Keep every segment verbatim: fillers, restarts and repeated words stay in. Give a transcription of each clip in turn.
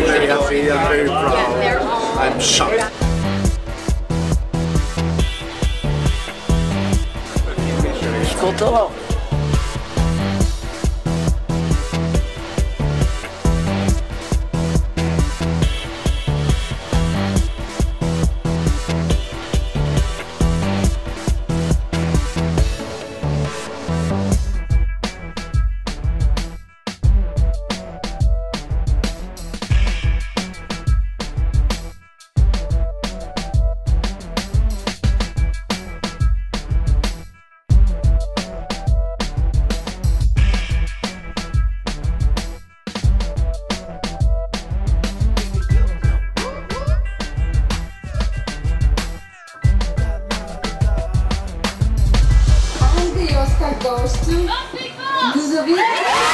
very happy, I'm very proud, I'm shocked. Je suis content. Goes to Olivier.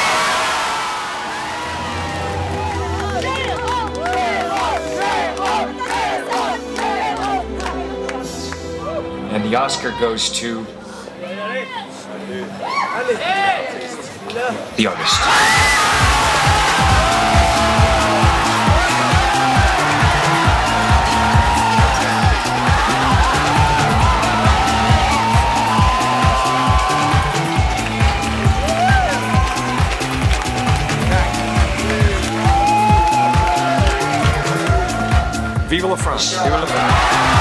And the Oscar goes to the artist. Vive la France! Vive la France!